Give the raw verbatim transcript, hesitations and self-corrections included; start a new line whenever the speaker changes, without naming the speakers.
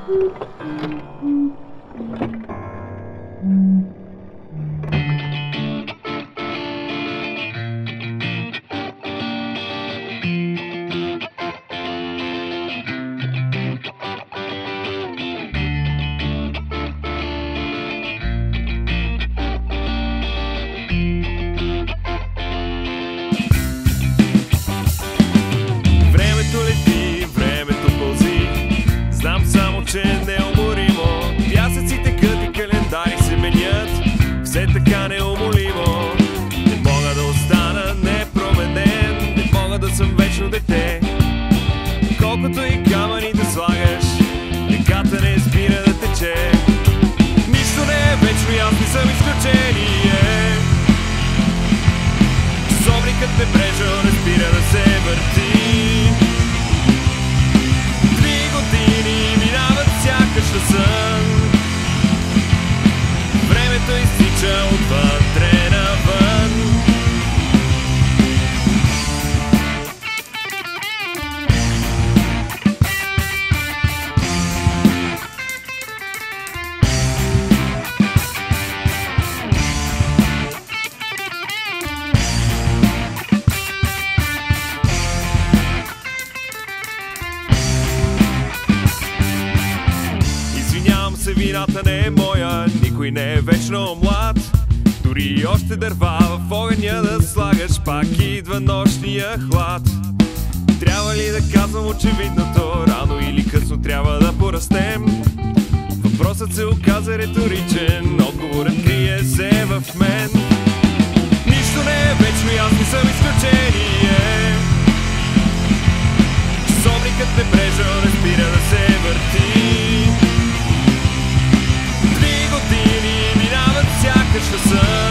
Че неуморимо пясъците къти календари се менят все така неумолимо. Не мога да остана непроменен, не мога да съм вечно дете. Колкото и камъни да слагаш, реката не спира да тече. Нищо не е вечно и аз не съм изключение. Часовникът небрежно не спира да се върти. На сън. Времето изтича отвътре навън. Вината не е моя, никой не е вечно млад. Дори още дърва в огъня да слагаш, пак идва нощния хлад. Трябва ли да казвам очевидното, рано или късно трябва да порастем? Въпросът се оказа риторичен, отговорът крие се в мен. Нищо не е вечно и аз не съм изключение. Часовникът небрежно не спира да се върти. Минават сякаш на сън.